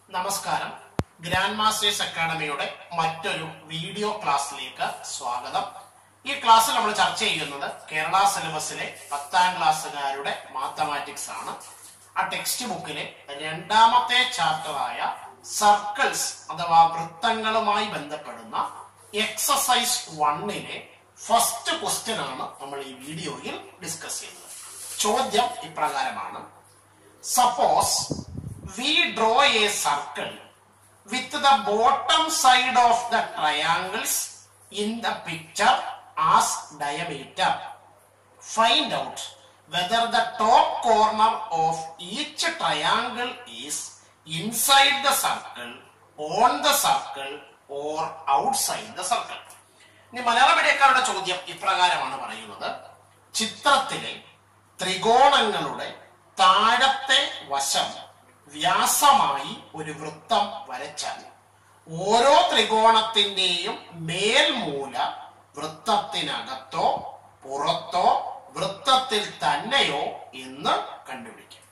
നമസ്കാരം. Grand masters അക്കാഡമിയുടെ മറ്റൊരു video ക്ലാസ്സിലേക്ക് സ്വാഗതം. ഈ ക്ലാസ്സിൽ നമ്മൾ ചർച്ച ചെയ്യുന്നത് കേരള സിലബസിലെ 10ാം ക്ലാസ്സുകാരുടെ മാത്തമാറ്റിക്സ് ആണ്. ആ ടെക്സ്റ്റ് ബുക്കിലെ രണ്ടാമത്തെ ചാപ്റ്ററായ സർക്കിൾസ് അഥവാ വൃത്തങ്ങളുമായി ബന്ധപ്പെടുന്ന എക്സസൈസ് 1ലെ ഫസ്റ്റ് ക്വസ്റ്റ്യൻ ആണ് നമ്മൾ ഈ വീഡിയോയിൽ ഡിസ്കസ് ചെയ്യുന്നത്. ചോദ്യം ഇപ്രകാരമാണ്: suppose we draw a circle with the bottom side of the triangles in the picture as diameter. Find out whether the top corner of each triangle is inside the circle, on the circle or outside the circle. ഇനി മലയാള മീഡിയക്കാരുടെ ചോദ്യം ഇപ്രകാരമാണ് പറയുന്നത്: ചിത്രത്തിലെ ത്രികോണങ്ങളുടെ താഴത്തെ വശം വ്യാസമായി ഒരു വൃത്തം വരച്ചാൽ ഓരോ ത്രികോണത്തിന്റെയും മേൽമൂല വൃത്തത്തിനകത്തോ പുറത്തോ വൃത്തത്തിൽ തന്നെയോ എന്ന് കണ്ടുപിടിക്കും.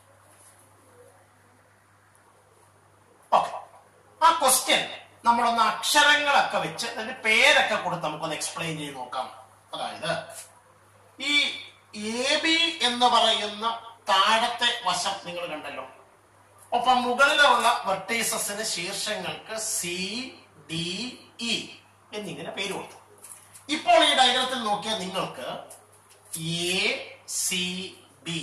ഓക്കെ, ആ ക്വസ്റ്റ്യൻ നമ്മളൊന്ന് അക്ഷരങ്ങളൊക്കെ വെച്ച് അതിന്റെ പേരൊക്കെ കൊടുത്ത് നമുക്കൊന്ന് എക്സ്പ്ലെയിൻ ചെയ്ത് നോക്കാം. അതായത് ഈ എ ബി എന്ന് പറയുന്ന താഴത്തെ വശം നിങ്ങൾ കണ്ടല്ലോ. ഒപ്പം മുകളിലുള്ള വെർട്ടീസസിന് ശീർഷങ്ങൾക്ക് സി ഡി ഇ എന്നിങ്ങനെ പേര് കൊടുത്തു. ഇപ്പോൾ ഈ ഡയഗ്രത്തിൽ നോക്കിയാൽ നിങ്ങൾക്ക് A C B,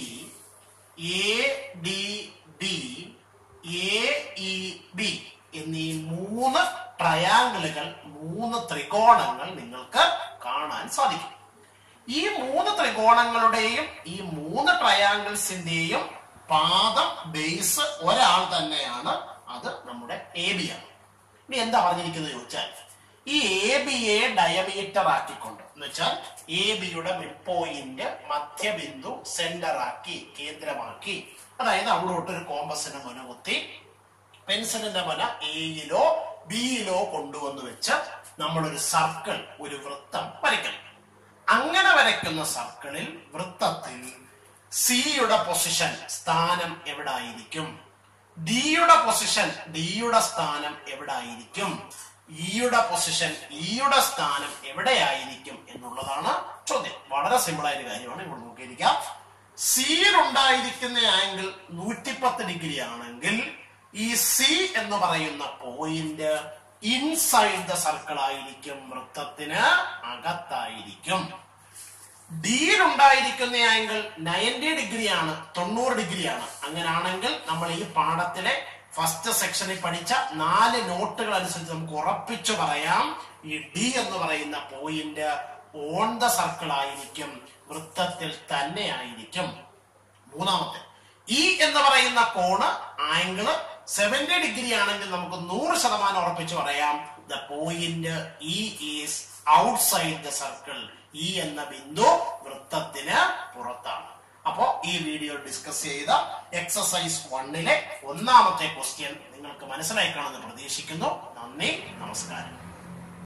A D B, A E B എന്നീ 3 ട്രയാങ്കിളുകൾ, 3 ത്രികോണങ്ങൾ നിങ്ങൾക്ക് കാണാൻ സാധിക്കും. ഈ 3 ത്രികോണങ്ങളുടെയും ഈ 3 ട്രയാങ്കിൾസിന്റെയും പാദം, ബേസ് ഒരാൾ തന്നെയാണ്. അത് നമ്മുടെ എ ബി ആണ്. ഇനി എന്താ പറഞ്ഞിരിക്കുന്നത് ചോദിച്ചാൽ, ഈ എ ബിയെ ഡയമീറ്റർ ആക്കിക്കൊണ്ട്, എന്ന് വെച്ചാൽ എ ബിയുടെ മിഡ് പോയിന്റ് മധ്യബിന്ദു സെന്റർ ആക്കി, കേന്ദ്രമാക്കി, അതായത് അവിടോട്ട് ഒരു കോമ്പസിന്റെ മുന കുത്തി പെൻസിലിന്റെ മുന എയിലോ ബിയിലോ കൊണ്ടുവന്ന് വെച്ച് നമ്മളൊരു സർക്കിൾ, ഒരു വൃത്തം വരയ്ക്കണം. അങ്ങനെ വരയ്ക്കുന്ന സർക്കിളിൽ, വൃത്തത്തിൽ സിയുടെ പൊസിഷൻ, സ്ഥാനം എവിടായിരിക്കും? ഡിയുടെ പൊസിഷൻ, ഡിയുടെ സ്ഥാനം എവിടായിരിക്കും? ഇയുടെ പൊസിഷൻ, ഇയുടെ സ്ഥാനം എവിടെയായിരിക്കും എന്നുള്ളതാണ് ചോദ്യം. വളരെ സിമ്പിൾ ആയ കാര്യമാണ്. ഇവിടെ നോക്കിയിരിക്കാം. സിയിൽ ഉണ്ടായിരിക്കുന്ന ആംഗിൾ 110 ഡിഗ്രി ആണെങ്കിൽ ഈ സി എന്ന് പറയുന്ന പോയിന്റ് ഇൻസൈഡ് ദ സർക്കിൾ ആയിരിക്കും, വൃത്തത്തിന് അകത്തായിരിക്കും. ഡിയിൽ ഉണ്ടായിരിക്കുന്ന ആംഗിൾ 90 ഡിഗ്രിയാണ്, 90 ഡിഗ്രിയാണ്. അങ്ങനെയാണെങ്കിൽ നമ്മൾ ഈ പാഠത്തിലെ ഫസ്റ്റ് സെക്ഷനിൽ പഠിച്ച 4 നോട്ടുകൾ അനുസരിച്ച് നമുക്ക് ഉറപ്പിച്ചു പറയാം, ഈ ഡി എന്ന് പറയുന്ന പോയിന്റ് ഓൺ ദ സർക്കിൾ ആയിരിക്കും, വൃത്തത്തിൽ തന്നെ ആയിരിക്കും. മൂന്നാമത്തെ, ഇ എന്ന് പറയുന്ന കോണ് ആംഗിൾ 70 ഡിഗ്രി ആണെങ്കിൽ നമുക്ക് 100% ഉറപ്പിച്ചു പറയാം, the point E is outside the circle. E എന്ന ബിന്ദു വൃത്തത്തിന് പുറത്താണ്. അപ്പോ ഈ വീഡിയോ ഡിസ്കസ് ചെയ്ത എക്സസൈസ് 1ലെ 1ാമത്തെ ക്വസ്റ്റ്യൻ നിങ്ങൾക്ക് മനസ്സിലായി കാണുമെന്ന് പ്രതീക്ഷിക്കുന്നു. നന്ദി, നമസ്കാരം.